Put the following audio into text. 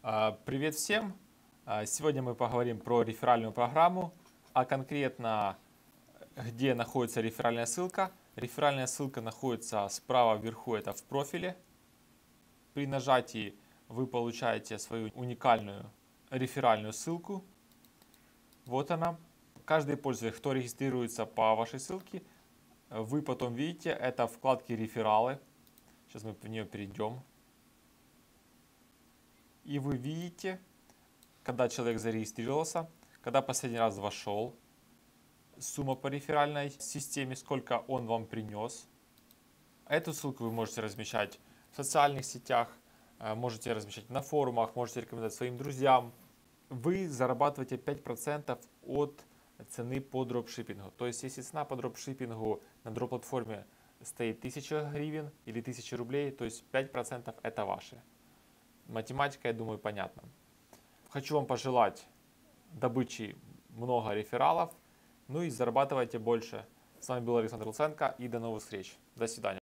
Привет всем! Сегодня мы поговорим про реферальную программу, а конкретно где находится реферальная ссылка. Реферальная ссылка находится справа вверху, это в профиле. При нажатии вы получаете свою уникальную реферальную ссылку. Вот она. Каждый пользователь, кто регистрируется по вашей ссылке, вы потом видите, это вкладки рефералы. Сейчас мы в нее перейдем. И вы видите, когда человек зарегистрировался, когда последний раз вошел, сумма по реферальной системе, сколько он вам принес. Эту ссылку вы можете размещать в социальных сетях, можете размещать на форумах, можете рекомендовать своим друзьям. Вы зарабатываете 5% от цены по дропшиппингу. То есть, если цена по дропшиппингу на дроп-платформе стоит 1000 гривен или 1000 рублей, то есть 5% это ваши. Математика, я думаю, понятна. Хочу вам пожелать добычи много рефералов, ну и зарабатывайте больше. С вами был Александр Луценко и до новых встреч. До свидания.